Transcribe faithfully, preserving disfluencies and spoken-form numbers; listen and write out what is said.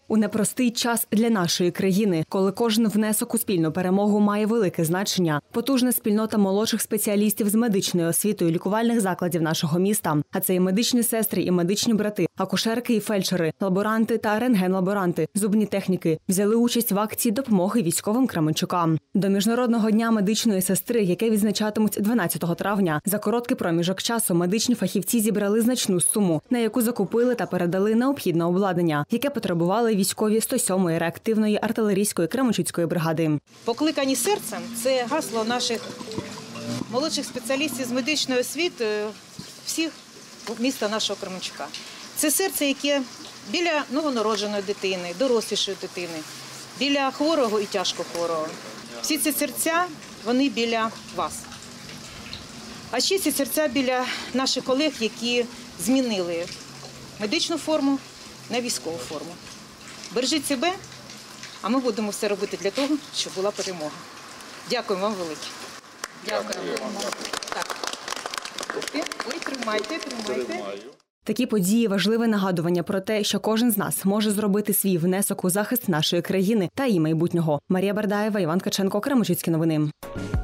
У непростий час для нашої країни, коли кожен внесок у спільну перемогу має велике значення, потужна спільнота молодших спеціалістів з медичною освітою лікувальних закладів нашого міста, а це і медичні сестри, і медичні брати, акушерки і фельдшери, лаборанти та рентген-лаборанти, зубні техніки, взяли участь в акції допомоги військовим Кременчука. До Міжнародного дня медичної сестри, яке відзначатимуть дванадцятого травня, за короткий проміжок часу медичні фахівці зібрали значну суму, на яку закупили та передали необхідне обладнання, яке потребували військові сто сьомої реактивної артилерійської Кременчуцької бригади. Покликані серцем – це гасло наших молодших спеціалістів з медичної освіти всіх міста нашого Кременчука. Це серце, яке біля новонародженої дитини, дорослішої дитини, біля хворого і тяжко хворого. Всі ці серця, вони біля вас. А ще ці серця біля наших колег, які змінили медичну форму на військову форму. Бережіть себе, а ми будемо все робити для того, щоб була перемога. Дякую вам велике. Дякую. Так. Ой, тримайте, тримайте. Такі події – важливе нагадування про те, що кожен з нас може зробити свій внесок у захист нашої країни та її майбутнього. Марія Бардаєва, Іван Ткаченко, Кременчуцькі новини.